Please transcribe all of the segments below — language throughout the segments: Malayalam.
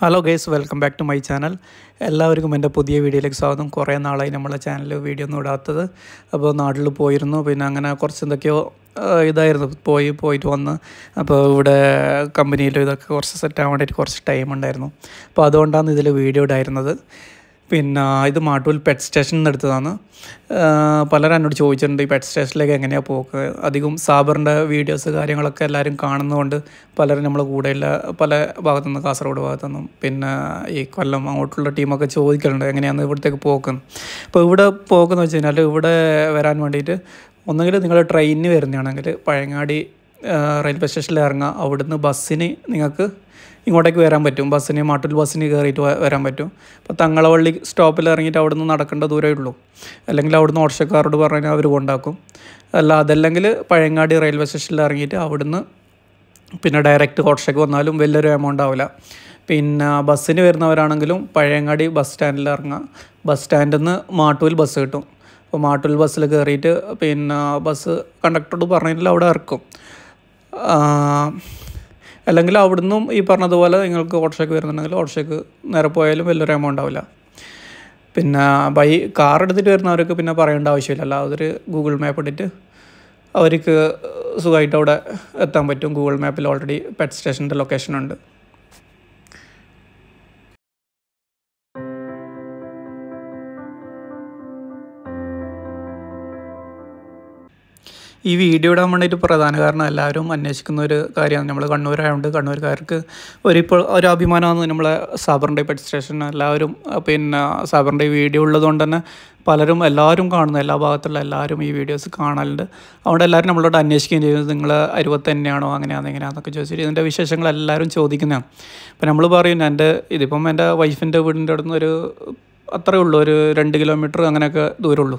Hello guys, welcome back to my channel. എല്ലാവർക്കും എൻ്റെ പുതിയ വീഡിയോയിലേക്ക് സ്വാഗതം. കുറേ നാളായി നമ്മളെ ചാനൽ വീഡിയോ ഒന്നും ഇടാത്തത്. അപ്പോൾ നാട്ടിൽ പോയിരുന്നു, പിന്നെ അങ്ങനെ കുറച്ച് എന്തൊക്കെയോ ഇതായിരുന്നു, പോയിട്ട് വന്ന്. അപ്പോൾ ഇവിടെ കമ്പനിയിൽ ഇതൊക്കെ കുറച്ച് സെറ്റ് ആവാൻ വേണ്ടിയിട്ട് കുറച്ച് ടൈം ഉണ്ടായിരുന്നു. അപ്പോൾ അതുകൊണ്ടാണ് ഇതിൽ വീഡിയോ ഇടായിരുന്നത്. പിന്നെ ഇത് മാട്ടൂൽ പെറ്റ് സ്റ്റേഷനിൽ നിന്ന് എടുത്തതാണ്. പലരും എന്നോട് ചോദിച്ചിട്ടുണ്ട് ഈ പെറ്റ് സ്റ്റേഷനിലേക്ക് എങ്ങനെയാണ് പോക്ക്. അധികം സാബറിൻ്റെ വീഡിയോസ് കാര്യങ്ങളൊക്കെ എല്ലാവരും കാണുന്നതുകൊണ്ട് പലരും നമ്മളെ കൂടെയുള്ള പല ഭാഗത്തുനിന്ന്, കാസർഗോഡ് ഭാഗത്തുനിന്നും പിന്നെ ഈ കൊല്ലം അങ്ങോട്ടുള്ള ടീമൊക്കെ ചോദിക്കലുണ്ട് എങ്ങനെയാണ് ഇവിടത്തേക്ക് പോക്ക്. അപ്പോൾ ഇവിടെ പോക്കെന്ന് വെച്ച് കഴിഞ്ഞാൽ ഇവിടെ വരാൻ വേണ്ടിയിട്ട് ഒന്നുകിൽ നിങ്ങൾ ട്രെയിനിന് വരുന്നതാണെങ്കിൽ പഴയങ്ങാടി റെയിൽവേ സ്റ്റേഷനിൽ ഇറങ്ങുക. അവിടുന്ന് ബസ്സിന് നിങ്ങൾക്ക് ഇങ്ങോട്ടേക്ക് വരാൻ പറ്റും. മാട്ടൂൽ ബസ്സിന് കയറിയിട്ട് വരാൻ പറ്റും. അപ്പോൾ തങ്ങളവള്ളി സ്റ്റോപ്പിൽ ഇറങ്ങിയിട്ട് അവിടെ നിന്ന് നടക്കേണ്ട ദൂരമേ ഉള്ളൂ. അല്ലെങ്കിൽ അവിടുന്ന് ഓട്ടോക്കാരോട് പറഞ്ഞാൽ അവർ കൊണ്ടാക്കും. അതല്ലെങ്കിൽ പഴയങ്ങാടി റെയിൽവേ സ്റ്റേഷനിൽ ഇറങ്ങിയിട്ട് അവിടുന്ന് പിന്നെ ഡയറക്റ്റ് ഓട്ടോക്ക് വന്നാലും വലിയൊരു എമൗണ്ട് ആവില്ല. പിന്നെ ബസ്സിന് വരുന്നവരാണെങ്കിലും പഴയങ്ങാടി ബസ് സ്റ്റാൻഡിൽ ഇറങ്ങുക. ബസ് സ്റ്റാൻഡിൽ നിന്ന് മാട്ടൂൽ ബസ് കിട്ടും. അപ്പോൾ മാട്ടൂൽ ബസ്സിൽ കയറിയിട്ട് പിന്നെ ബസ് കണ്ടക്ടറോട് പറഞ്ഞിട്ട് അവിടെ ഇറക്കും. അല്ലെങ്കിൽ അവിടുന്നും ഈ പറഞ്ഞതുപോലെ നിങ്ങൾക്ക് ഓട്ടോക്ക് വരുന്നുണ്ടെങ്കിൽ ഓട്ടോക്ക് നേരെ പോയാലും വലിയൊരു എമൗണ്ട് ആവില്ല. പിന്നെ കാർ എടുത്തിട്ട് വരുന്നവർക്ക് പിന്നെ പറയേണ്ട ആവശ്യമില്ല. അതൊരു ഗൂഗിൾ മാപ്പ് ഇട്ടിട്ട് അവർക്ക് സുഖമായിട്ട് അവിടെ എത്താൻ പറ്റും. ഗൂഗിൾ മാപ്പിൽ ഓൾറെഡി പെറ്റ് സ്റ്റേഷൻ്റെ ലൊക്കേഷൻ ഉണ്ട്. ഈ വീഡിയോ ഇടാൻ വേണ്ടിയിട്ട് പ്രധാന കാരണം എല്ലാവരും അന്വേഷിക്കുന്ന ഒരു കാര്യമാണ്. നമ്മൾ കണ്ണൂരായതുകൊണ്ട് കണ്ണൂർക്കാർക്ക് ഇപ്പോൾ ഒരു അഭിമാനമാണ് നമ്മളെ സാബറിൻ്റെ പെറ്റ് സ്റ്റേഷൻ. എല്ലാവരും പിന്നെ സാബറിൻ്റെ വീഡിയോ ഉള്ളതുകൊണ്ട് തന്നെ എല്ലാവരും കാണുന്ന, എല്ലാ ഭാഗത്തുള്ള എല്ലാവരും ഈ വീഡിയോസ് കാണലുണ്ട്. അതുകൊണ്ട് എല്ലാവരും നമ്മളോട് അന്വേഷിക്കുകയും ചെയ്യുന്നത് നിങ്ങൾ അരുവത്ത് തന്നെയാണോ, എങ്ങനെയാണെന്നൊക്കെ ചോദിച്ചിട്ട് ഇതിൻ്റെ വിശേഷങ്ങൾ എല്ലാവരും ചോദിക്കുന്നതാണ്. അപ്പോൾ നമ്മൾ പറയും ഇതിപ്പം എൻ്റെ വൈഫിൻ്റെ വീടിൻ്റെ അടുത്ത് നിന്ന് അത്രയേ ഉള്ളൂ, ഒരു 2 കിലോമീറ്റർ അങ്ങനെയൊക്കെ ദൂരമുള്ളൂ.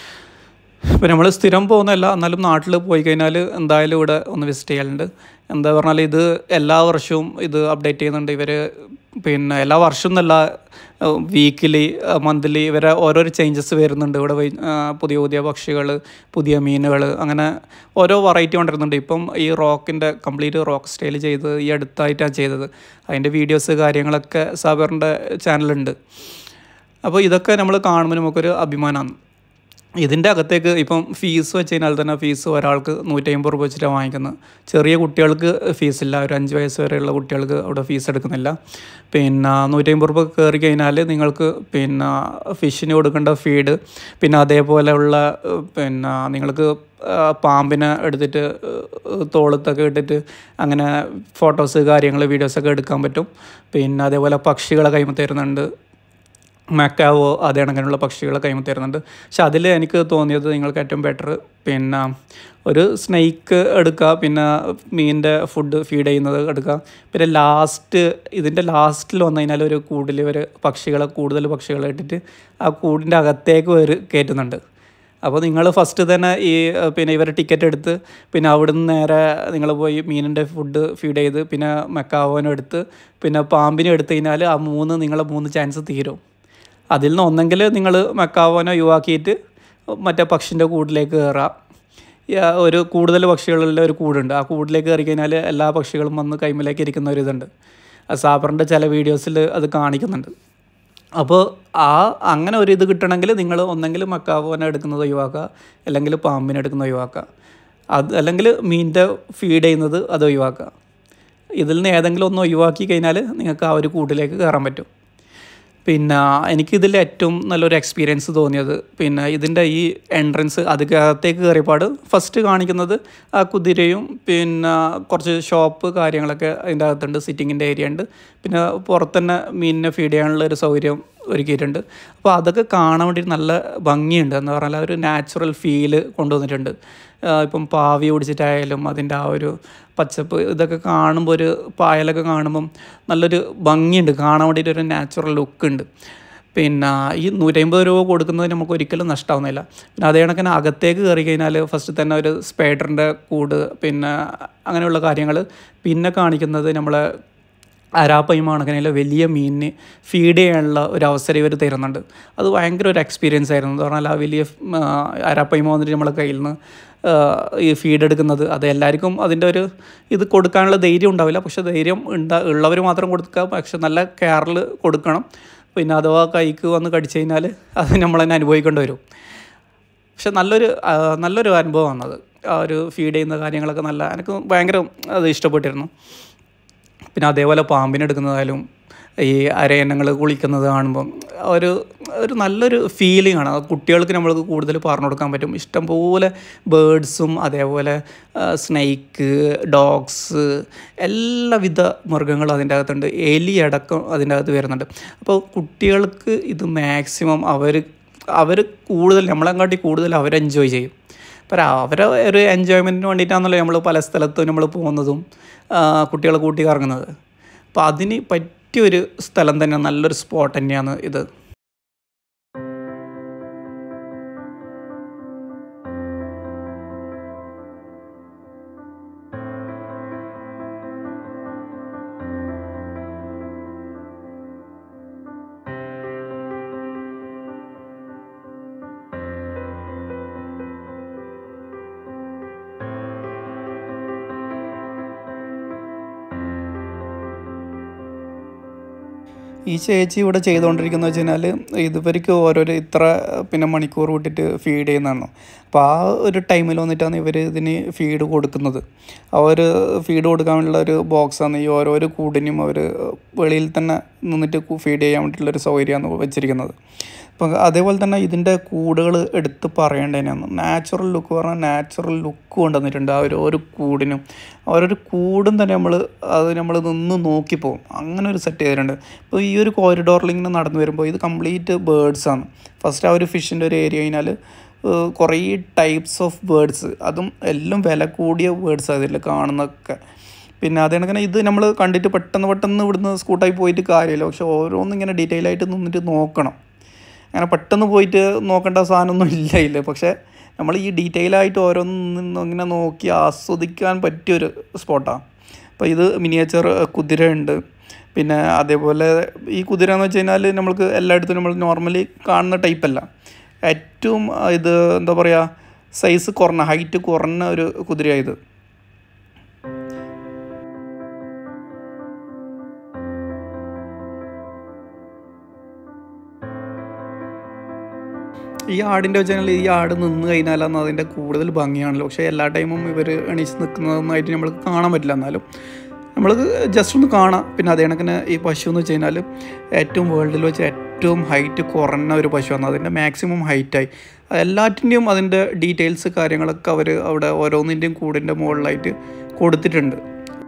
ഇപ്പോൾ നമ്മൾ സ്ഥിരം പോകുന്നതല്ല, എന്നാലും നാട്ടിൽ പോയി കഴിഞ്ഞാൽ എന്തായാലും ഇവിടെ ഒന്ന് വിസിറ്റ് ചെയ്യലുണ്ട്. എന്താ പറഞ്ഞാൽ ഇത് എല്ലാ വർഷവും ഇത് അപ്ഡേറ്റ് ചെയ്യുന്നുണ്ട് ഇവർ. പിന്നെ എല്ലാ വർഷവും എന്നല്ല, വീക്കിലി മന്ത്ലി ഇവരെ ഓരോരോ ചേഞ്ചസ് വരുന്നുണ്ട്. ഇവിടെ പുതിയ പക്ഷികൾ, പുതിയ മീനുകൾ, അങ്ങനെ ഓരോ വെറൈറ്റി കൊണ്ടിരുന്നുണ്ട്. ഇപ്പം ഈ കംപ്ലീറ്റ് റോക്ക് സ്റ്റൈൽ ചെയ്ത് ഈ അടുത്തായിട്ടാണ് ചെയ്തത്. അതിൻ്റെ വീഡിയോസ് കാര്യങ്ങളൊക്കെ സാബറിൻ്റെ ചാനലുണ്ട്. അപ്പോൾ ഇതൊക്കെ നമ്മൾ കാണുമ്പോൾ നമുക്കൊരു അഭിമാനമാണ്. ഇതിൻ്റെ അകത്തേക്ക് ഇപ്പം ഫീസ് വെച്ച് കഴിഞ്ഞാൽ തന്നെ ഫീസ് ഒരാൾക്ക് 150 രൂപ വെച്ചിട്ടാണ് വാങ്ങിക്കുന്നത്. ചെറിയ കുട്ടികൾക്ക് ഫീസില്ല, ഒരു 5 വയസ്സ് വരെയുള്ള കുട്ടികൾക്ക് അവിടെ ഫീസ് എടുക്കുന്നില്ല. പിന്നെ 150 രൂപ കയറി കഴിഞ്ഞാൽ നിങ്ങൾക്ക് പിന്നെ ഫിഷിന് കൊടുക്കേണ്ട ഫീഡ്, പിന്നെ അതേപോലെയുള്ള പിന്നെ നിങ്ങൾക്ക് പാമ്പിനെ എടുത്തിട്ട് തോളത്തൊക്കെ ഇട്ടിട്ട് അങ്ങനെ ഫോട്ടോസ് വീഡിയോസൊക്കെ എടുക്കാൻ പറ്റും. പിന്നെ അതേപോലെ പക്ഷികളെ കൈമ തരുന്നുണ്ട്. മക്കാവോ അങ്ങനെയുള്ള പക്ഷികളെ കൈമ തരുന്നുണ്ട്. പക്ഷെ അതിൽ എനിക്ക് തോന്നിയത് നിങ്ങൾക്ക് ഏറ്റവും ബെറ്റർ പിന്നെ ഒരു സ്നേക്ക് എടുക്കുക, പിന്നെ മീനിൻ്റെ ഫുഡ് ഫീഡ് ചെയ്യുന്നത് എടുക്കുക. പിന്നെ ഇതിൻ്റെ ലാസ്റ്റിൽ വന്നു കഴിഞ്ഞാൽ ഒരു കൂടിൽ കൂടുതൽ പക്ഷികളെ ഇട്ടിട്ട് ആ കൂടിൻ്റെ അകത്തേക്ക് കയറ്റുന്നുണ്ട്. അപ്പോൾ നിങ്ങൾ ഫസ്റ്റ് തന്നെ പിന്നെ ഇവരെ ടിക്കറ്റ് എടുത്ത് പിന്നെ അവിടുന്ന് നേരെ നിങ്ങൾ പോയി മീനിൻ്റെ ഫുഡ് ഫീഡ് ചെയ്ത് പിന്നെ മക്കാവോനും എടുത്ത് പിന്നെ പാമ്പിനും എടുത്തു കഴിഞ്ഞാൽ ആ നിങ്ങളെ 3 ചാൻസ് തീരും. അതിൽ നിന്ന് ഒന്നെങ്കിൽ നിങ്ങൾ മക്കാവോനെ ഒഴിവാക്കിയിട്ട് മറ്റേ പക്ഷിൻ്റെ കൂടിലേക്ക് കയറാം. കൂടുതൽ പക്ഷികളുള്ള ഒരു കൂടുണ്ട്. ആ കൂടിലേക്ക് കയറി കഴിഞ്ഞാൽ എല്ലാ പക്ഷികളും വന്ന് കൈമിലേക്ക് ഇരിക്കുന്ന ഒരു ഇതുണ്ട്. സാബറിൻ്റെ ചില വീഡിയോസിൽ അത് കാണിക്കുന്നുണ്ട്. അപ്പോൾ അങ്ങനെ ഒരു ഇത് കിട്ടണമെങ്കിൽ നിങ്ങൾ ഒന്നെങ്കിൽ മക്കാവോനെ എടുക്കുന്നത് ഒഴിവാക്കുക, അല്ലെങ്കിൽ പാമ്പിനെ എടുക്കുന്നത് ഒഴിവാക്കുക, അല്ലെങ്കിൽ മീനിൻ്റെ ഫീഡ് ചെയ്യുന്നത് അത് ഒഴിവാക്കുക. ഇതിൽ നിന്ന് ഏതെങ്കിലും ഒന്ന് ഒഴിവാക്കി കഴിഞ്ഞാൽ നിങ്ങൾക്ക് ആ ഒരു കൂട്ടിലേക്ക് കയറാൻ പറ്റും. പിന്നെ എനിക്കിതിൽ ഏറ്റവും നല്ലൊരു എക്സ്പീരിയൻസ് തോന്നിയത് പിന്നെ ഇതിൻ്റെ ഈ എൻട്രൻസ് അതിനകത്തേക്ക് കയറിയപാട് ഫസ്റ്റ് കാണിക്കുന്നത് ആ കുതിരയും പിന്നെ കുറച്ച് ഷോപ്പ് കാര്യങ്ങളൊക്കെ അതിൻ്റെ അകത്തുണ്ട്. സിറ്റിങ്ങിൻ്റെ ഏരിയ ഉണ്ട്. പിന്നെ പുറത്തുതന്നെ മീനിനെ ഫീഡ് ചെയ്യാനുള്ള ഒരു സൗകര്യം ഒരുക്കിയിട്ടുണ്ട്. അപ്പോൾ അതൊക്കെ കാണാൻ വേണ്ടിയിട്ട് നല്ല ഭംഗിയുണ്ട്. എന്ന് പറഞ്ഞാൽ ഒരു നാച്ചുറൽ ഫീല് കൊണ്ടുവന്നിട്ടുണ്ട്. ഇപ്പം പാവി ഓടിച്ചിട്ടായാലും അതിൻ്റെ ആ ഒരു പച്ചപ്പ് ഇതൊക്കെ കാണുമ്പോൾ, ഒരു പായലൊക്കെ കാണുമ്പം നല്ലൊരു ഭംഗിയുണ്ട്, കാണാൻ വേണ്ടിയിട്ട് ഒരു നാച്ചുറൽ ലുക്ക് ഉണ്ട്. പിന്നെ ഈ 150 രൂപ കൊടുക്കുന്നത് നമുക്ക് ഒരിക്കലും നഷ്ടമാവുന്നില്ല. പിന്നെ അതേ കണക്കിന് അകത്തേക്ക് കയറി കഴിഞ്ഞാൽ ഫസ്റ്റ് തന്നെ ഒരു സ്പൈഡറിൻ്റെ കൂട് പിന്നെ അങ്ങനെയുള്ള കാര്യങ്ങൾ. പിന്നെ കാണിക്കുന്നത് നമ്മളെ അരാപ്പൈമാണക്കനെയുള്ള വലിയ മീനിന് ഫീഡ് ചെയ്യാനുള്ള ഒരു അവസരം ഇവർ തരുന്നുണ്ട്. അത് ഭയങ്കര ഒരു എക്സ്പീരിയൻസ് ആയിരുന്നു. എന്ന് പറഞ്ഞാൽ ആ വലിയ അരാപ്പൈമ വന്നിട്ട് നമ്മളെ കയ്യിൽ നിന്ന് ഈ ഫീഡ് എടുക്കുന്നത്, അത് എല്ലാവർക്കും അതിൻ്റെ ഒരു ഇത് കൊടുക്കാനുള്ള ധൈര്യം ഉണ്ടാവില്ല. പക്ഷേ ധൈര്യം ഉള്ളവർ മാത്രം കൊടുക്കുക. പക്ഷെ നല്ല കെയറിൽ കൊടുക്കണം. പിന്നെ അഥവാ കൈക്ക് വന്ന് കടിച്ചു കഴിഞ്ഞാൽ അത് നമ്മൾ തന്നെ അനുഭവിക്കേണ്ടി വരും. പക്ഷെ നല്ലൊരു അനുഭവമാണ് അത്. ആ ഒരു ഫീഡ് ചെയ്യുന്ന കാര്യങ്ങളൊക്കെ എനിക്ക് ഭയങ്കര അത് ഇഷ്ടപ്പെട്ടിരുന്നു. പിന്നെ അതേപോലെ പാമ്പിനെടുക്കുന്നതായാലും ഈ അരയന്നങ്ങൾ കുളിക്കുന്നത് കാണുമ്പം ഒരു നല്ലൊരു ഫീലിംഗ് ആണ്. കുട്ടികൾക്ക് നമ്മൾക്ക് കൂടുതൽ പറഞ്ഞു കൊടുക്കാൻ പറ്റും. ഇഷ്ടംപോലെ ബേഡ്സും അതേപോലെ സ്നേക്ക്, ഡോഗ്സ്, എല്ലാവിധ മൃഗങ്ങളും അതിൻ്റെ അകത്തുണ്ട്. എലി അടക്കം അതിൻ്റെ അകത്ത് വരുന്നുണ്ട്. അപ്പോൾ കുട്ടികൾക്ക് ഇത് മാക്സിമം അവർ കൂടുതൽ നമ്മളെക്കാട്ടി കൂടുതൽ അവർ എൻജോയ് ചെയ്യും. അപ്പോൾ അവരെ ഒരു എൻജോയ്മെൻറ്റിന് വേണ്ടിയിട്ടാണല്ലോ നമ്മൾ പല സ്ഥലത്തും നമ്മൾ പോകുന്നതും കുട്ടികളെ കൂട്ടി കറങ്ങുന്നത്. അപ്പോൾ അതിന് പറ്റിയൊരു സ്ഥലം തന്നെ, നല്ലൊരു സ്പോട്ട് തന്നെയാണ് ഇത്. ഈ ചേച്ചി ഇവിടെ ചെയ്തുകൊണ്ടിരിക്കുന്നത് വെച്ച് കഴിഞ്ഞാൽ ഇവർക്ക് ഓരോരോ ഇത്ര മണിക്കൂർ വിട്ടിട്ട് ഫീഡ് ചെയ്യുന്നതാണ്. അപ്പോൾ ആ ഒരു ടൈമിൽ വന്നിട്ടാണ് ഇവർ ഇതിന് ഫീഡ് കൊടുക്കുന്നത്. ഫീഡ് കൊടുക്കാനുള്ള ഒരു ബോക്സാണ് ഈ ഓരോരോ കൂടിനും അവർ വെളിയിൽ തന്നെ നിന്നിട്ട് ഫീഡ് ചെയ്യാൻ വേണ്ടിയിട്ടുള്ളൊരു സൗകര്യമാണ് വെച്ചിരിക്കുന്നത്. അപ്പം അതേപോലെ തന്നെ ഇതിൻ്റെ കൂടുകൾ എടുത്ത് പറയേണ്ടതിനാണ്. നാച്ചുറൽ ലുക്ക് കൊണ്ടുവന്നിട്ടുണ്ട് ആ ഒരു കൂടിനും. ഓരോരു കൂടും തന്നെ നമ്മൾ നിന്ന് നോക്കിപ്പോകും. അങ്ങനെ ഒരു സെറ്റ് ചെയ്തിട്ടുണ്ട്. ഇപ്പോൾ ഈ ഒരു കോറിഡോറിൽ ഇങ്ങനെ നടന്നു വരുമ്പോൾ ഇത് കംപ്ലീറ്റ് ബേഡ്സാണ്. ഫസ്റ്റ് ആ ഒരു ഫിഷിൻ്റെ ഒരു ഏരിയ കഴിഞ്ഞാൽ കുറേ ടൈപ്സ് ഓഫ് ബേഡ്സ്, അതും എല്ലാം വില കൂടിയ ബേഡ്സ് അതിൽ കാണുന്നതൊക്കെ. പിന്നെ അതേ കണക്കിന് ഇത് നമ്മൾ കണ്ടിട്ട് പെട്ടെന്ന് ഇവിടുന്ന് സ്കൂട്ടായി പോയിട്ട് കാര്യമില്ല. പക്ഷെ ഓരോന്നും ഇങ്ങനെ ഡീറ്റെയിൽ ആയിട്ട് നിന്നിട്ട് നോക്കണം. അങ്ങനെ പെട്ടെന്ന് പോയിട്ട് നോക്കേണ്ട സാധനമൊന്നും ഇല്ല. പക്ഷേ നമ്മൾ ഈ ഡീറ്റെയിൽ ആയിട്ട് ഓരോന്നും ഇങ്ങനെ നോക്കി ആസ്വദിക്കാൻ പറ്റിയൊരു സ്പോട്ടാണ്. അപ്പോൾ ഇത് മിനിയേച്ചർ കുതിരയുണ്ട്. പിന്നെ അതേപോലെ ഈ കുതിര എന്ന് വെച്ച് കഴിഞ്ഞാൽ നമ്മൾക്ക് എല്ലായിടത്തും നമ്മൾ നോർമലി കാണുന്ന ടൈപ്പല്ല. ഏറ്റവും ഇത് എന്താ പറയുക, സൈസ് കുറഞ്ഞ, ഹൈറ്റ് കുറഞ്ഞ ഒരു കുതിരയാണ് ഇത്. ഈ ആടിൻ്റെ വെച്ച് കഴിഞ്ഞാൽ ഈ ആട് നിന്ന് കഴിഞ്ഞാലാണ് അതിൻ്റെ കൂടുതൽ ഭംഗിയാണല്ലോ. പക്ഷേ എല്ലാ ടൈമും ഇവർ എണീച്ച് നിൽക്കുന്നതൊന്നായിട്ട് നമ്മൾക്ക് കാണാൻ പറ്റില്ല. എന്നാലും നമ്മൾ ജസ്റ്റ് ഒന്ന് കാണാം. പിന്നെ അതേ കണക്കിന് ഈ പശു എന്ന് വെച്ച് കഴിഞ്ഞാൽ വേൾഡിൽ വെച്ച് ഏറ്റവും ഹൈറ്റ് കുറഞ്ഞ ഒരു പശുവാണ്. അതിൻ്റെ മാക്സിമം ഹൈറ്റായി എല്ലാറ്റിൻ്റെയും അതിൻ്റെ ഡീറ്റെയിൽസ് കാര്യങ്ങളൊക്കെ അവർ അവിടെ ഓരോന്നിൻ്റെയും കൂടിൻ്റെ മുകളിലായിട്ട് കൊടുത്തിട്ടുണ്ട്.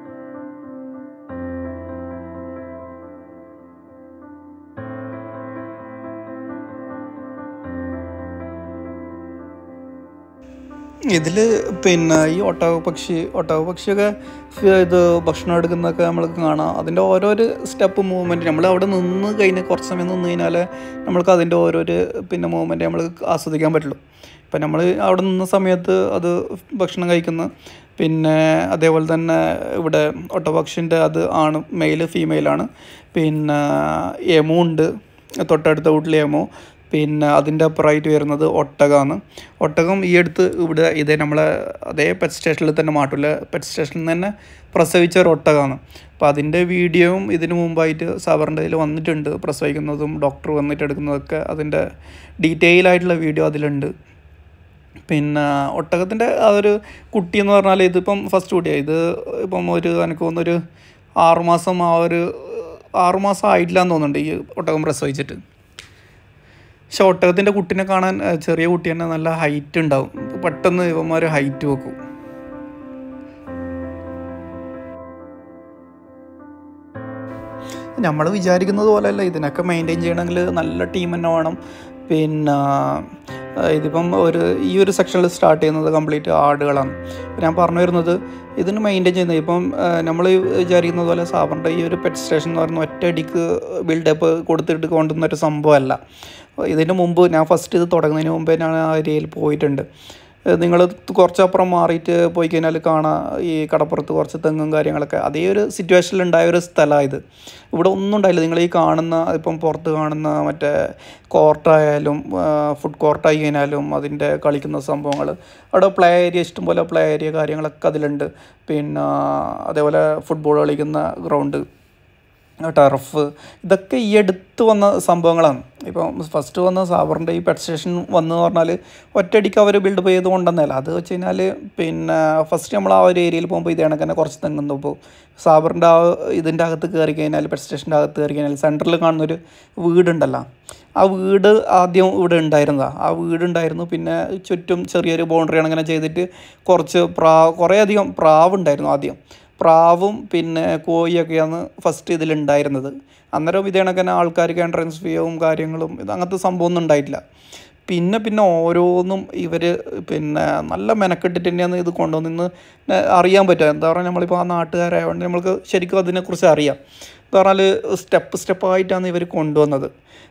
ഇതിൽ ഈ ഒട്ടകപക്ഷിയൊക്കെ ഇത് ഭക്ഷണം എടുക്കുന്നതൊക്കെ നമ്മൾക്ക് കാണാം. അതിൻ്റെ ഓരോരോ സ്റ്റെപ്പ് മൂവ്മെൻറ്റ് നമ്മൾ അവിടെ നിന്ന് കഴിഞ്ഞ് കുറച്ച് സമയം നിന്ന് കഴിഞ്ഞാൽ നമ്മൾക്ക് അതിൻ്റെ ഓരോരോ മൂവ്മെൻറ്റ് നമ്മൾക്ക് ആസ്വദിക്കാൻ പറ്റുള്ളൂ. ഇപ്പം നമ്മൾ അവിടെ നിന്ന സമയത്ത് അത് ഭക്ഷണം കഴിക്കുന്ന അതേപോലെ തന്നെ ഇവിടെ ഒട്ടകപക്ഷിൻ്റെ അത് മെയിൽ ഫീമെയിലാണ്. എമു ഉണ്ട്, തൊട്ടടുത്ത വീട്ടിൽ എമു. അതിൻ്റെ അപ്പുറമായിട്ട് വരുന്നത് ഒട്ടകം ഈ അടുത്ത് ഇവിടെ നമ്മളെ അതേ പെറ്റ് സ്റ്റേഷനിൽ തന്നെ പെറ്റ് സ്റ്റേഷനിൽ തന്നെ പ്രസവിച്ച ഒരു ഒട്ടകമാണ്. അപ്പോൾ അതിൻ്റെ വീഡിയോയും ഇതിനു മുമ്പായിട്ട് സാബറിൻ്റെ കയ്യിൽ വന്നിട്ടുണ്ട്. പ്രസവിക്കുന്നതും ഡോക്ടർ വന്നിട്ട് എടുക്കുന്നതൊക്കെ അതിൻ്റെ ഡീറ്റെയിൽ ആയിട്ടുള്ള വീഡിയോ അതിലുണ്ട്. ഒട്ടകത്തിൻ്റെ ആ ഒരു കുട്ടി എന്ന് പറഞ്ഞാൽ ഇതിപ്പം ഫസ്റ്റ് കുട്ടിയാണ്. ഇത് ഇപ്പം എനിക്ക് തോന്നുന്നൊരു 6 മാസം 6 മാസം ആയിട്ടില്ല എന്ന് തോന്നുന്നുണ്ട് ഈ ഒട്ടകം പ്രസവിച്ചിട്ട്. പക്ഷെ ഒട്ടകത്തിൻ്റെ കുട്ടീനെ കാണാൻ ചെറിയ കുട്ടി തന്നെ നല്ല ഹൈറ്റ് ഉണ്ടാവും. പെട്ടെന്ന് ഇവന്മാർ ഹൈറ്റ് വെക്കും. നമ്മൾ വിചാരിക്കുന്നത് പോലെയല്ല. ഇതിനൊക്കെ മെയിൻറ്റെയിൻ ചെയ്യണമെങ്കിൽ നല്ല ടീം തന്നെ വേണം. ഇതിപ്പം ഈ ഒരു സെക്ഷനിൽ സ്റ്റാർട്ട് ചെയ്യുന്നത് കംപ്ലീറ്റ് ആടുകളാണ്. ഞാൻ പറഞ്ഞു വരുന്നത് ഇതിന് മെയിൻറ്റെയിൻ ചെയ്യുന്നത് ഇപ്പം നമ്മൾ വിചാരിക്കുന്നത് പോലെ സാബറിൻ്റെ ഈ ഒരു പെറ്റ് സ്റ്റേഷൻ എന്ന് പറയുന്നത് ഒറ്റയടിക്ക് ബിൽഡപ്പ് കൊടുത്തിട്ട് കൊണ്ടുവന്നൊരു സംഭവമല്ല. ഇതിന് മുമ്പ് ഞാൻ ഫസ്റ്റ് ഇത് തുടങ്ങുന്നതിന് മുമ്പേ ഞാൻ ആ ഏരിയയിൽ പോയിട്ടുണ്ട്. നിങ്ങൾ കുറച്ചപ്പുറം മാറിയിട്ട് പോയി കഴിഞ്ഞാൽ കാണാം ഈ കടപ്പുറത്ത് കുറച്ച് തെങ്ങും കാര്യങ്ങളൊക്കെ. അതേ ഒരു സിറ്റുവേഷനിലുണ്ടായ ഒരു സ്ഥലമാണ് ഇത്. ഇവിടെ ഒന്നും ഉണ്ടായില്ല. നിങ്ങൾ ഈ കാണുന്ന ഇപ്പം പുറത്ത് കാണുന്ന മറ്റേ കോർട്ടായാലും ഫുഡ് കോർട്ടായി കഴിഞ്ഞാലും അതിൻ്റെ കളിക്കുന്ന സംഭവങ്ങൾ, അവിടെ പ്ലേ ഏരിയ, ഇഷ്ടംപോലെ പ്ലേ ഏരിയ കാര്യങ്ങളൊക്കെ അതിലുണ്ട്. പിന്നെ അതേപോലെ ഫുട്ബോൾ കളിക്കുന്ന ഗ്രൗണ്ട്, ടർഫ്, ഇതൊക്കെ ഈ അടുത്ത് വന്ന സംഭവങ്ങളാണ്. ഇപ്പം ഫസ്റ്റ് വന്ന സാബറിൻ്റെ ഈ പെറ്റ് സ്റ്റേഷൻ വന്നു പറഞ്ഞാൽ ഒറ്റയടിക്ക് അവർ ബിൽഡപ്പ് ചെയ്ത് കൊണ്ടുവന്നല്ല. അത് വെച്ച് കഴിഞ്ഞാൽ പിന്നെ ഫസ്റ്റ് നമ്മൾ ആ ഒരു ഏരിയയിൽ പോകുമ്പോൾ ഇത് കണക്ക് തന്നെ കുറച്ച് തെങ്ങുന്നപ്പോൾ സാബറിൻ്റെ ആ ഇതിൻ്റെ അകത്ത് കയറി കഴിഞ്ഞാൽ, പെറ്റ് സ്റ്റേഷൻ്റെ അകത്ത് കയറി കഴിഞ്ഞാൽ സെൻറ്ററിൽ കാണുന്നൊരു വീടുണ്ടല്ലോ, ആ വീട് ആദ്യം ഇവിടെ ഉണ്ടായിരുന്നതാണ്. ആ വീടുണ്ടായിരുന്നു. പിന്നെ ചുറ്റും ചെറിയൊരു ബൗണ്ടറി അങ്ങനെ ചെയ്തിട്ട് കുറച്ച് കുറേ അധികം പ്രാവുണ്ടായിരുന്നു ആദ്യം. പ്രാവും പിന്നെ കോഴിയൊക്കെയാണ് ഫസ്റ്റ് ഇതിലുണ്ടായിരുന്നത്. അന്നേരം ഇത് കണക്ക് തന്നെ ആൾക്കാർക്ക് എൻട്രൻസ് ഫീയും കാര്യങ്ങളും ഇത് അങ്ങനത്തെ സംഭവമൊന്നും ഉണ്ടായിട്ടില്ല. പിന്നെ ഓരോന്നും ഇവർ പിന്നെ നല്ല മെനക്കെട്ടിട്ട് തന്നെയാണ് ഇത് കൊണ്ടുവന്ന് അറിയാൻ പറ്റുക. എന്താ പറയുക, നമ്മളിപ്പോൾ ആ നാട്ടുകാരായതുകൊണ്ട് നമ്മൾക്ക് ശരിക്കും അതിനെക്കുറിച്ച് അറിയാം. എന്ന് പറഞ്ഞാൽ സ്റ്റെപ്പായിട്ടാണ് ഇവർ കൊണ്ടുവന്നത്.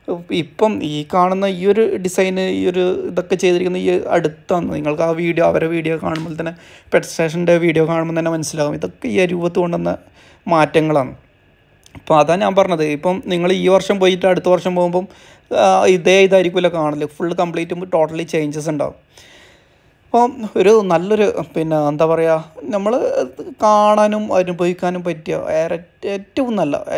ഇപ്പം ഈ കാണുന്ന ഈ ഒരു ഡിസൈന്, ഈ ഒരു ഇതൊക്കെ ചെയ്തിരിക്കുന്ന ഈ അടുത്താണ്. നിങ്ങൾക്ക് ആ വീഡിയോ, അവരെ വീഡിയോ കാണുമ്പോൾ തന്നെ, പെറ്റ് സ്റ്റേഷൻ്റെ വീഡിയോ കാണുമ്പോൾ തന്നെ മനസ്സിലാകും ഇതൊക്കെ ഈ രൂപത്ത് കൊണ്ടുവന്ന മാറ്റങ്ങളാണ്. അപ്പോൾ അതാണ് ഞാൻ പറഞ്ഞത്. ഇപ്പം നിങ്ങൾ ഈ വർഷം പോയിട്ട് അടുത്ത വർഷം പോകുമ്പം ഇതായിരിക്കുമല്ലോ കാണല്, ഫുൾ കംപ്ലീറ്റ് ടോട്ടലി ചേഞ്ചസ് ഉണ്ടാവും. അപ്പം ഒരു നല്ലൊരു പിന്നെ എന്താ പറയുക, നമ്മൾ കാണാനും അനുഭവിക്കാനും പറ്റിയ ഏറ്റവും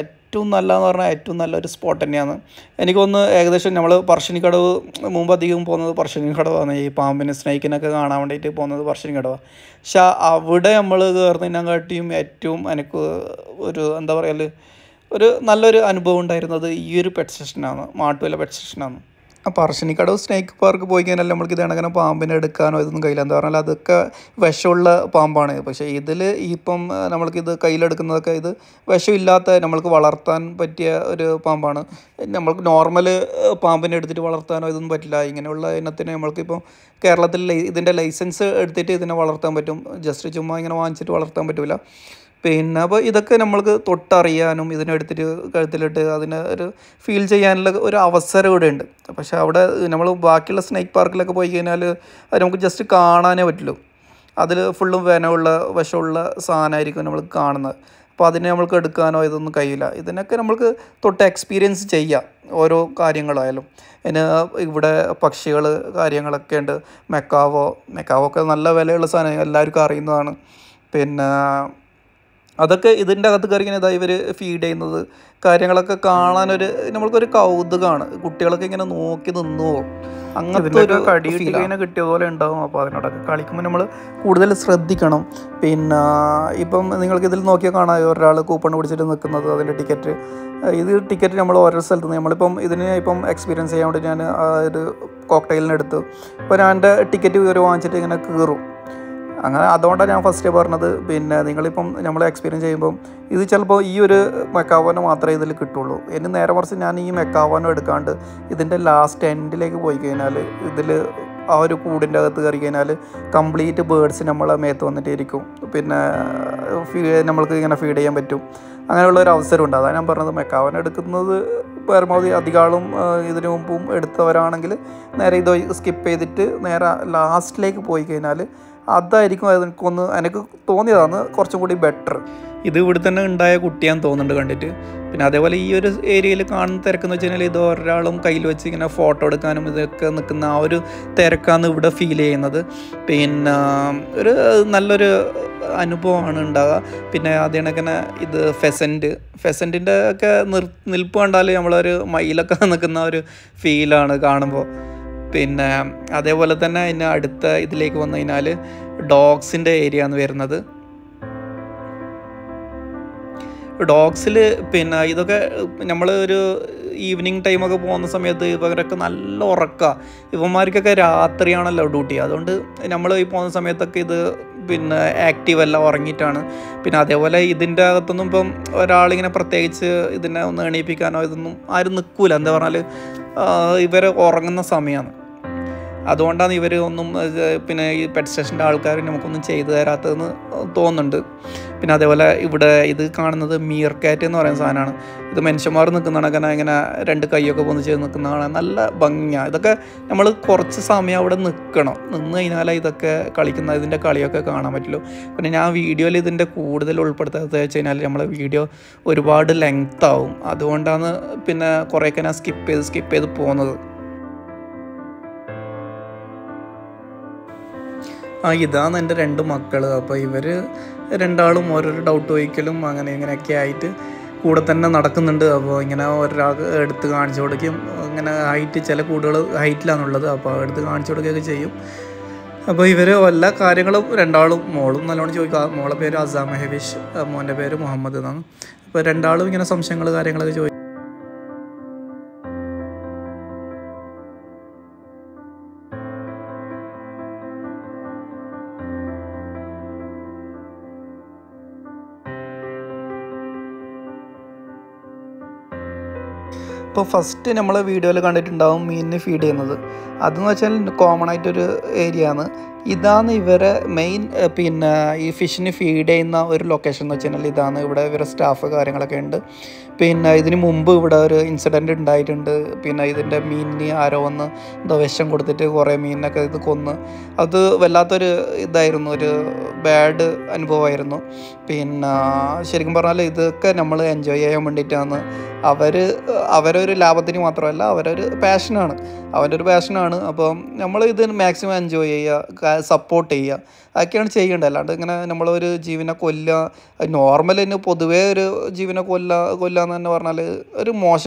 നല്ല എന്ന് പറഞ്ഞാൽ ഏറ്റവും നല്ലൊരു സ്പോട്ട് തന്നെയാണ്. എനിക്കൊന്ന് ഏകദേശം നമ്മൾ പറശ്ശിനിക്കടവ് മുമ്പ് അധികം പോകുന്നത് പറശ്ശിനിക്കടവാണ്. ഈ പാമ്പിന്, സ്നേക്കിനൊക്കെ കാണാൻ വേണ്ടിയിട്ട് പോകുന്നത് പറശ്ശിനിക്കടവാണ്. പക്ഷെ അവിടെ നമ്മൾ കയറുന്നതിനെക്കാട്ടിയും ഏറ്റവും എനിക്ക് ഒരു എന്താ പറയുക, ഒരു നല്ലൊരു അനുഭവം ഉണ്ടായിരുന്നത് ഈ ഒരു പെറ്റ് സ്റ്റേഷനാണ്, മാട്ടുവില പെറ്റ് സ്റ്റേഷനാണ്. ആ പറശ്ശിനിക്കടവ് സ്നേക്ക് പാർക്ക് പോയി കഴിഞ്ഞാൽ നമ്മൾക്ക് ഇതങ്ങനെ പാമ്പിനെ എടുക്കാനോ ഇതൊന്നും കഴിയില്ല. എന്താ പറഞ്ഞാൽ അതൊക്കെ വിഷമുള്ള പാമ്പാണ്. പക്ഷേ ഇതിൽ ഇപ്പം നമ്മൾക്കിത് കയ്യിലെടുക്കുന്നതൊക്കെ ഇത് വിഷമില്ലാത്ത, നമ്മൾക്ക് വളർത്താൻ പറ്റിയ ഒരു പാമ്പാണ്. നമ്മൾക്ക് നോർമൽ പാമ്പിനെ എടുത്തിട്ട് വളർത്താനോ ഇതൊന്നും പറ്റില്ല. ഇങ്ങനെയുള്ള ഇനത്തിന് നമ്മൾക്കിപ്പം കേരളത്തിൽ ഇതിൻ്റെ ലൈസൻസ് എടുത്തിട്ട് ഇതിനെ വളർത്താൻ പറ്റും. ജസ്റ്റ് ചുമ്മാ ഇങ്ങനെ വാങ്ങിച്ചിട്ട് വളർത്താൻ പറ്റില്ല. പിന്നെ അപ്പോൾ ഇതൊക്കെ നമ്മൾക്ക് തൊട്ടറിയാനും ഇതിനെടുത്തിട്ട് കഴുത്തിലിട്ട് അതിനെ ഒരു ഫീൽ ചെയ്യാനുള്ള ഒരു അവസരം ഇവിടെ ഉണ്ട്. പക്ഷേ അവിടെ നമ്മൾ ബാക്കിയുള്ള സ്നേക്ക് പാർക്കിലൊക്കെ പോയി കഴിഞ്ഞാൽ അത് നമുക്ക് ജസ്റ്റ് കാണാനേ പറ്റുള്ളൂ. അതിൽ ഫുള്ളും വിഷമുള്ള സാധനമായിരിക്കും നമ്മൾ കാണുന്നത്. അപ്പോൾ അതിനെ നമ്മൾക്ക് എടുക്കാനോ ഇതൊന്നും കഴിയില്ല. ഇതിനൊക്കെ നമ്മൾക്ക് തൊട്ട് എക്സ്പീരിയൻസ് ചെയ്യാം, ഓരോ കാര്യങ്ങളായാലും. പിന്നെ ഇവിടെ പക്ഷികൾ കാര്യങ്ങളൊക്കെ ഉണ്ട്. മെക്കാവോ ഒക്കെ നല്ല വിലയുള്ള സാധനം, എല്ലാവർക്കും അറിയുന്നതാണ്. പിന്നെ അതൊക്കെ ഇതിൻ്റെ അകത്ത് കയറിങ്ങനെ ഇതായി ഇവർ ഫീഡ് ചെയ്യുന്നത് കാര്യങ്ങളൊക്കെ കാണാനൊരു നമ്മൾക്കൊരു കൗതുകമാണ്. കുട്ടികളൊക്കെ ഇങ്ങനെ നോക്കി നിന്നു പോകും. അങ്ങനത്തെ ഒരു കടിയിട്ടിങ്ങനെ കിട്ടിയതുപോലെ ഉണ്ടാകും. അപ്പോൾ അതിനോടൊക്കെ കളിക്കുമ്പോൾ നമ്മൾ കൂടുതൽ ശ്രദ്ധിക്കണം. പിന്നെ ഇപ്പം നിങ്ങൾക്ക് ഇതിൽ നോക്കിയാൽ കാണാം ഒരാൾ കൂപ്പൺ പിടിച്ചിട്ട് നിൽക്കുന്നത്, അതിൻ്റെ ടിക്കറ്റ് നമ്മൾ ഓരോ സ്ഥലത്ത് നിന്ന് നമ്മളിപ്പം ഇതിന് ഇപ്പം എക്സ്പീരിയൻസ് ചെയ്യാൻ വേണ്ടി ഞാൻ ഒരു കോക്ടെയിലിനെടുത്ത് അപ്പോൾ ഞാൻ എൻ്റെ ടിക്കറ്റ് ഇവർ വാങ്ങിച്ചിട്ട് ഇങ്ങനെ കയറും. അങ്ങനെ അതുകൊണ്ടാണ് ഞാൻ ഫസ്റ്റ് പറഞ്ഞത്. പിന്നെ നിങ്ങളിപ്പം നമ്മൾ എക്സ്പീരിയൻസ് ചെയ്യുമ്പം ഇത് ചിലപ്പോൾ ഈ ഒരു മെക്കാവാനോ മാത്രമേ ഇതിൽ കിട്ടുള്ളൂ. ഇനി നേരെ മറിച്ച് ഞാൻ ഈ മെക്കാവാനോ എടുക്കാണ്ട് ഇതിൻ്റെ ലാസ്റ്റ് എൻഡിലേക്ക് പോയി കഴിഞ്ഞാൽ ഇതിൽ ആ ഒരു കൂടിൻ്റെ അകത്ത് കയറി കഴിഞ്ഞാൽ കംപ്ലീറ്റ് ബേഡ്സ് നമ്മളെ മേത്ത് വന്നിട്ടിരിക്കും. പിന്നെ നമ്മൾക്ക് ഇങ്ങനെ ഫീഡ് ചെയ്യാൻ പറ്റും. അങ്ങനെയുള്ളൊരു അവസരമുണ്ട്. അതാണ് ഞാൻ പറഞ്ഞത്. മെക്കാവാനോ എടുക്കുന്നത് പരമാവധി അധികാളും ഇതിനു മുമ്പും എടുത്തവരാണെങ്കിൽ നേരെ ഇത് സ്കിപ്പ് ചെയ്തിട്ട് നേരെ ലാസ്റ്റിലേക്ക് പോയി കഴിഞ്ഞാൽ അതായിരിക്കും എനിക്ക് തോന്നിയതാണ് കുറച്ചും കൂടി ബെറ്റർ. ഇത് ഇവിടെ തന്നെ ഉണ്ടായ കുട്ടിയാന്ന് തോന്നുന്നുണ്ട് കണ്ടിട്ട്. പിന്നെ അതേപോലെ ഈ ഒരു ഏരിയയിൽ കാണുന്ന തിരക്കെന്ന് വെച്ച് കഴിഞ്ഞാൽ ഇത് ഒരാളും കയ്യിൽ വെച്ച് ഇങ്ങനെ ഫോട്ടോ എടുക്കാനും ഇതൊക്കെ നിൽക്കുന്ന ആ ഒരു തിരക്കാണ് ഇവിടെ ഫീൽ ചെയ്യുന്നത്. പിന്നെ ഒരു നല്ലൊരു അനുഭവമാണ് ഉണ്ടാകുക. പിന്നെ അതിനൊക്കെ ഇത് ഫെസൻറ്റിൻ്റെ ഒക്കെ നിൽപ്പ് കണ്ടാൽ നമ്മളൊരു മയിലൊക്കെ നിൽക്കുന്ന ഒരു ഫീലാണ് കാണുമ്പോൾ. പിന്നെ അതേപോലെ തന്നെ അതിന് അടുത്ത ഇതിലേക്ക് വന്നു കഴിഞ്ഞാൽ ഡോഗ്സിൻ്റെ ഏരിയ ആണ് വരുന്നത്. ഡോഗ്സിൽ പിന്നെ ഇതൊക്കെ നമ്മൾ ഒരു ഈവനിങ് ടൈമൊക്കെ പോകുന്ന സമയത്ത് ഇവരൊക്കെ നല്ല ഉറക്കമാണ്. ഇവന്മാർക്കൊക്കെ രാത്രിയാണല്ലോ ഡ്യൂട്ടി. അതുകൊണ്ട് നമ്മൾ ഈ പോകുന്ന സമയത്തൊക്കെ ഇത് പിന്നെ ആക്റ്റീവ് അല്ല, ഉറങ്ങിയിട്ടാണ്. പിന്നെ അതേപോലെ ഇതിൻ്റെ അകത്തൊന്നും ഇപ്പം ഒരാളിങ്ങനെ പ്രത്യേകിച്ച് ഇതിനെ ഒന്ന് എണീപ്പിക്കാനോ ഇതൊന്നും ആരും നിൽക്കില്ല. എന്താ പറഞ്ഞാൽ ഇവർ ഉറങ്ങുന്ന സമയമാണ്. അതുകൊണ്ടാണ് ഇവർ ഒന്നും പിന്നെ ഈ പെറ്റ് സ്റ്റേഷൻ്റെ ആൾക്കാർ നമുക്കൊന്നും ചെയ്തു തരാത്തതെന്ന് തോന്നുന്നുണ്ട്. പിന്നെ അതേപോലെ ഇവിടെ ഇത് കാണുന്നത് മീർ കാറ്റ് എന്ന് പറയുന്ന സാധനമാണ്. ഇത് മനുഷ്യന്മാർ നിൽക്കുന്നതാണ്, ഇങ്ങനെ 2 കൈയൊക്കെ പൊന്നിച്ച് നിൽക്കുന്നതാണ്. നല്ല ഭംഗിയാണ്. ഇതൊക്കെ നമ്മൾ കുറച്ച് സമയം അവിടെ നിന്ന് കഴിഞ്ഞാൽ ഇതൊക്കെ ഇതിൻ്റെ കളിയൊക്കെ കാണാൻ പറ്റുള്ളൂ. പിന്നെ ഞാൻ വീഡിയോയിൽ ഇതിൻ്റെ കൂടുതൽ ഉൾപ്പെടുത്താത്തത് വെച്ച് കഴിഞ്ഞാൽ നമ്മളെ വീഡിയോ ഒരുപാട് ലെങ്ത് ആവും. അതുകൊണ്ടാണ് പിന്നെ കുറേയൊക്കെ ഞാൻ സ്കിപ്പ് ചെയ്ത് പോകുന്നത്. ഇതാണ് എൻ്റെ 2 മക്കൾ. അപ്പോൾ ഇവർ രണ്ടാളും ഓരോരോ ഡൗട്ട് ചോദിക്കലും അങ്ങനെ ഇങ്ങനെയൊക്കെ ആയിട്ട് കൂടെ തന്നെ നടക്കുന്നുണ്ട്. അപ്പോൾ ഇങ്ങനെ ഒരാൾക്ക് എടുത്ത് കാണിച്ചു കൊടുക്കും. ഇങ്ങനെ ചില കൂടുകൾ ഹൈറ്റിലാണുള്ളത്, അപ്പോൾ എടുത്ത് കാണിച്ചു കൊടുക്കുകയൊക്കെ ചെയ്യും. അപ്പോൾ ഇവർ എല്ലാ കാര്യങ്ങളും രണ്ടാളും, മോളും നല്ലോണം ചോദിക്കുക. മോളെ പേര് അസാം മെഹവിഷ്, മോൻ്റെ പേര് മുഹമ്മദ് എന്നാണ്. അപ്പോൾ രണ്ടാളും ഇങ്ങനെ സംശയങ്ങൾ കാര്യങ്ങളൊക്കെ ചോദിക്കും. ഇപ്പോൾ ഫസ്റ്റ് നമ്മൾ വീഡിയോയിൽ കണ്ടിട്ടുണ്ടാവും മീനിന് ഫീഡ് ചെയ്യുന്നത്. അതെന്ന് വെച്ചാൽ കോമൺ ആയിട്ടൊരു ഏരിയ ആണ്. ഇതാണ് ഇവരെ മെയിൻ പിന്നെ ഈ ഫിഷിന് ഫീഡ് ചെയ്യുന്ന ഒരു ലൊക്കേഷൻ എന്ന് വെച്ച് കഴിഞ്ഞാൽ ഇതാണ്. ഇവിടെ ഇവരെ സ്റ്റാഫ് കാര്യങ്ങളൊക്കെ ഉണ്ട്. പിന്നെ ഇതിന് മുമ്പ് ഇവിടെ ഒരു ഇൻസിഡൻറ്റ് ഉണ്ടായിട്ടുണ്ട്. പിന്നെ ഇതിൻ്റെ മീനിന് ആരോ വന്ന് എന്തോ വിഷം കൊടുത്തിട്ട് കുറേ മീനിനൊക്കെ ഇത് കൊന്ന്. അത് വല്ലാത്തൊരു ഇതായിരുന്നു, ഒരു ബാഡ് അനുഭവമായിരുന്നു. പിന്നെ ശരിക്കും പറഞ്ഞാൽ ഇതൊക്കെ നമ്മൾ എൻജോയ് ചെയ്യാൻ വേണ്ടിയിട്ടാണ്. അവരൊരു ലാഭത്തിന് മാത്രമല്ല, അവരൊരു പാഷനാണ്. അപ്പം നമ്മൾ ഇത് മാക്സിമം എൻജോയ് ചെയ്യുക, സപ്പോർട്ട് ചെയ്യുക, അതൊക്കെയാണ് ചെയ്യേണ്ടത്. അല്ലാണ്ട് ഇങ്ങനെ നമ്മളൊരു ജീവനെ കൊല്ലുക, നോർമൽ തന്നെ പൊതുവേ ഒരു ജീവനെ കൊല്ലുക എന്ന് തന്നെ പറഞ്ഞാൽ ഒരു മോശം.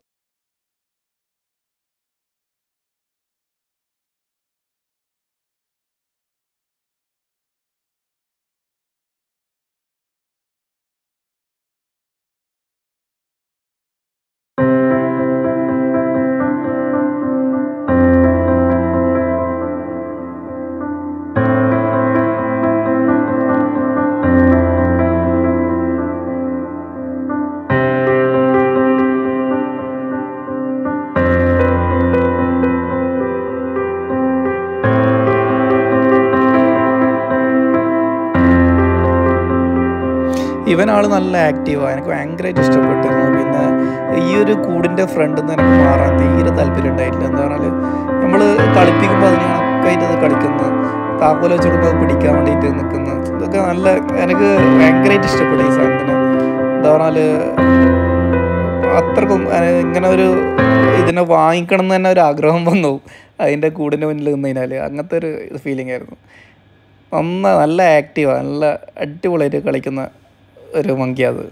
ഇവനാൾ നല്ല ആക്റ്റീവാണ്, എനിക്ക് ഭയങ്കരമായിട്ട് ഇഷ്ടപ്പെട്ടിരുന്നു. പിന്നെ ഈ ഒരു കൂടിൻ്റെ ഫ്രണ്ടിൽ നിന്ന് എനിക്ക് മാറാൻ തീരെ താല്പര്യം ഉണ്ടായിട്ടില്ല. എന്താ പറഞ്ഞാൽ നമ്മൾ കളിപ്പിക്കുമ്പോൾ അതിന് കണക്കായിട്ട് അത് കളിക്കുന്നത്, താക്കോല വെച്ച് കൊടുക്കുമ്പോൾ പിടിക്കാൻ വേണ്ടിയിട്ട് നിൽക്കുന്നത്, ഇതൊക്കെ എനിക്ക് ഭയങ്കരമായിട്ട് ഇഷ്ടപ്പെട്ടു ഈ സാധനത്തിന്. എന്താ പറഞ്ഞാൽ അത്രക്കും ഇങ്ങനെ ഇതിനെ വാങ്ങിക്കണം എന്ന് തന്നെ ഒരു ആഗ്രഹം വന്നു അതിൻ്റെ കൂടിൻ്റെ മുന്നിൽ നിന്ന് കഴിഞ്ഞാൽ. അങ്ങനത്തെ ഒരു ഫീലിംഗ് ആയിരുന്നു. നല്ല ആക്റ്റീവാണ്, നല്ല അടിപൊളിയായിട്ട് കളിക്കുന്ന ഒരു മങ്കി അത്.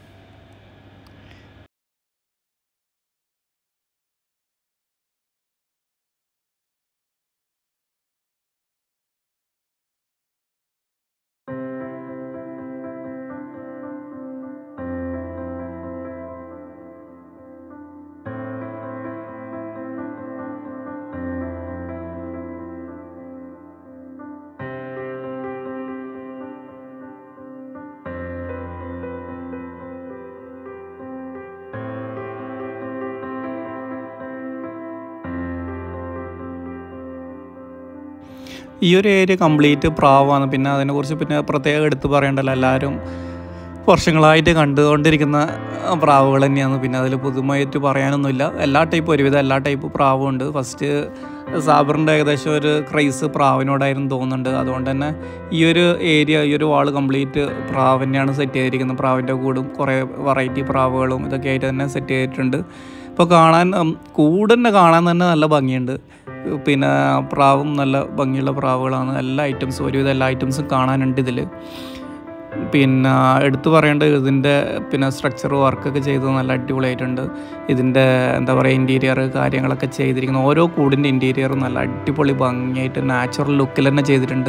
ഈ ഒരു ഏരിയ കംപ്ലീറ്റ് പ്രാവാണ്. പിന്നെ അതിനെക്കുറിച്ച് പ്രത്യേകം എടുത്ത് പറയേണ്ടല്ലോ, എല്ലാവരും വർഷങ്ങളായിട്ട് കണ്ടുകൊണ്ടിരിക്കുന്ന പ്രാവുകൾ തന്നെയാണ്. പിന്നെ അതിൽ പുതുമയായിട്ട് പറയാനൊന്നുമില്ല. ഒരുവിധം എല്ലാ ടൈപ്പ് പ്രാവും ഉണ്ട്. ഫസ്റ്റ് സാബറിൻ്റെ ഏകദേശം ഒരു ക്രൈസ് പ്രാവിനോടായിരുന്നു തോന്നുന്നുണ്ട്. അതുകൊണ്ട് തന്നെ ഈ ഒരു വാൾ കംപ്ലീറ്റ് പ്രാവ് തന്നെയാണ് സെറ്റ് ചെയ്തിരിക്കുന്നത്. പ്രാവിൻ്റെ കൂടും കുറേ വെറൈറ്റി പ്രാവുകളും ഇതൊക്കെ ആയിട്ട് തന്നെ സെറ്റ് ചെയ്തിട്ടുണ്ട്. ഇപ്പോൾ കൂടെ കാണാൻ തന്നെ നല്ല ഭംഗിയുണ്ട്. പിന്നെ പ്രാവും നല്ല ഭംഗിയുള്ള പ്രാവുകളാണ്. ഒരുവിധം എല്ലാ ഐറ്റംസും കാണാനുണ്ട് ഇതിൽ. പിന്നെ എടുത്തു പറയേണ്ടത് ഇതിൻ്റെ സ്ട്രക്ചർ വർക്കൊക്കെ ചെയ്തത് നല്ല അടിപൊളിയായിട്ടുണ്ട്. ഇതിൻ്റെ എന്താ പറയുക, ഇൻറ്റീരിയർ കാര്യങ്ങളൊക്കെ ചെയ്തിരിക്കുന്ന ഓരോ കൂടിൻ്റെ ഇൻറ്റീരിയറും നല്ല അടിപൊളി ഭംഗിയായിട്ട് നാച്ചുറൽ ലുക്കിൽ തന്നെ ചെയ്തിട്ടുണ്ട്.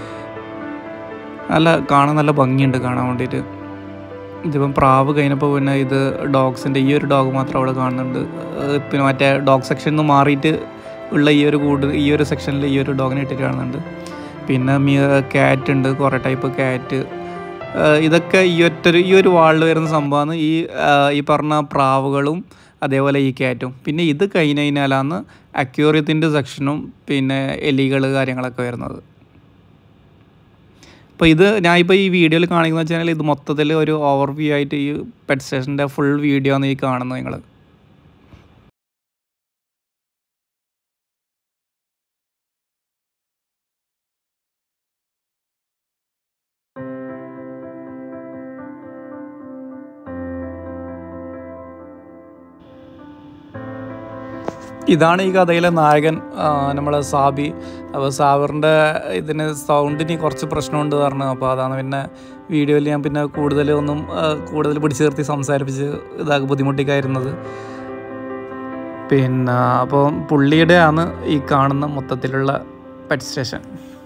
കാണാൻ നല്ല ഭംഗിയുണ്ട് കാണാൻ വേണ്ടിയിട്ട്. ഇതിപ്പം പ്രാവ് കഴിഞ്ഞപ്പോൾ ഇത് ഡോഗ്സിൻ്റെ ഈ ഒരു ഡോഗ് മാത്രം അവിടെ കാണുന്നുണ്ട്. പിന്നെ മറ്റേ ഡോഗ് സെക്ഷനിൽ നിന്ന് മാറിയിട്ട് ഉള്ള ഈ ഒരു സെക്ഷനിൽ ഈ ഒരു ഡോഗിനെ ഇട്ടിട്ട് കാണുന്നുണ്ട്. പിന്നെ ക്യാറ്റ് ഉണ്ട്, കുറേ ടൈപ്പ് ക്യാറ്റ്. ഇതൊക്കെ ഈ ഒരു വാളിൽ വരുന്ന സംഭവമാണ് ഈ പറഞ്ഞ പ്രാവുകളും അതേപോലെ ഈ ക്യാറ്റും. പിന്നെ ഇത് കഴിഞ്ഞ് കഴിഞ്ഞാലാണ് അക്വേറിയത്തിൻ്റെ സെക്ഷനും പിന്നെ എലികൾ കാര്യങ്ങളൊക്കെ വരുന്നത്. അപ്പോൾ ഞാനിപ്പോൾ ഈ വീഡിയോയിൽ കാണിക്കുന്നത് വെച്ചാൽ ഇത് മൊത്തത്തിൽ ഒരു ഓവർവ്യൂ ആയിട്ട് ഈ പെറ്റ് സ്റ്റേഷൻ്റെ ഫുൾ വീഡിയോ ആണ് ഈ കാണുന്നത് നിങ്ങൾ. ഇതാണ് ഈ കഥയിലെ നായകൻ, നമ്മളെ സാബി. അപ്പോൾ സാബറിൻ്റെ സൗണ്ടിന് കുറച്ച് പ്രശ്നമുണ്ട് പറഞ്ഞു. അപ്പോൾ അതാണ് പിന്നെ വീഡിയോയിൽ ഞാൻ പിന്നെ കൂടുതൽ പിടിച്ചു നിർത്തി സംസാരിപ്പിച്ച് ബുദ്ധിമുട്ടിക്കായിരുന്നത്. പിന്നെ അപ്പോൾ പുള്ളിയുടെയാണ് ഈ കാണുന്ന മൊത്തത്തിലുള്ള പെറ്റ് സ്റ്റേഷൻ.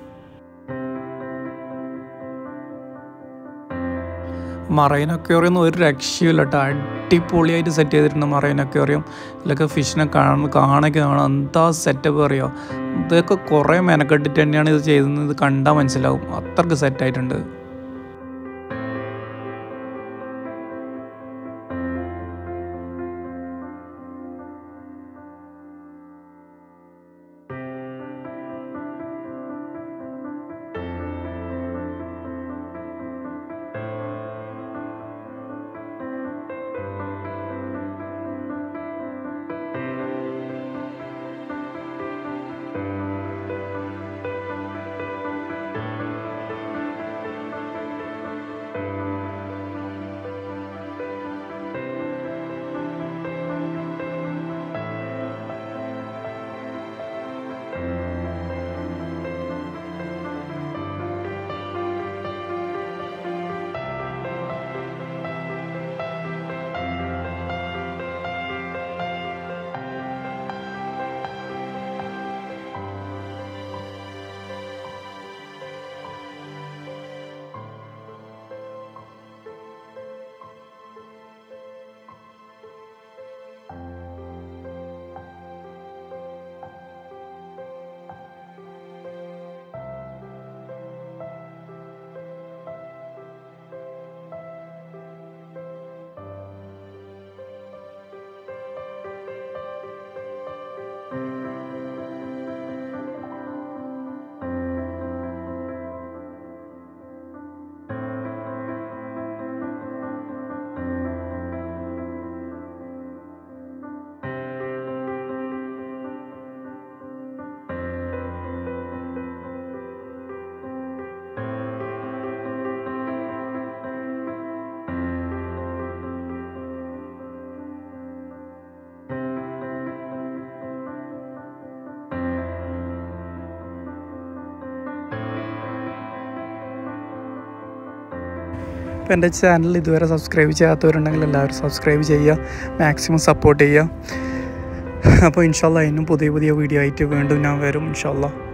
മറൈൻ അക്വേറിയം ഒന്നും ഒരു രക്ഷയില്ല കേട്ടോ. അടിപൊളിയായിട്ട് സെറ്റ് ചെയ്തിട്ടുണ്ട് മറൈൻ അക്വേറിയം. ഇതിലൊക്കെ ഫിഷിനെ കാണാൻ എന്താ സെറ്റപ്പ് അറിയോ. ഇതൊക്കെ കുറേ മെനക്കെട്ടിട്ട് തന്നെയാണ് ഇത് ചെയ്തത്. ഇത് കണ്ടാൽ മനസ്സിലാവും, അത്രയ്ക്ക് സെറ്റായിട്ടുണ്ട്. അപ്പോൾ എൻ്റെ ചാനൽ ഇതുവരെ സബ്സ്ക്രൈബ് ചെയ്യാത്തവരുണ്ടെങ്കിൽ എല്ലാവരും സബ്സ്ക്രൈബ് ചെയ്യുക, മാക്സിമം സപ്പോർട്ട് ചെയ്യുക. അപ്പോൾ ഇൻഷാ അല്ലാഹ് ഇന്നും പുതിയ വീഡിയോ ആയിട്ട് വീണ്ടും ഞാൻ വരും ഇൻഷാ അല്ലാഹ്.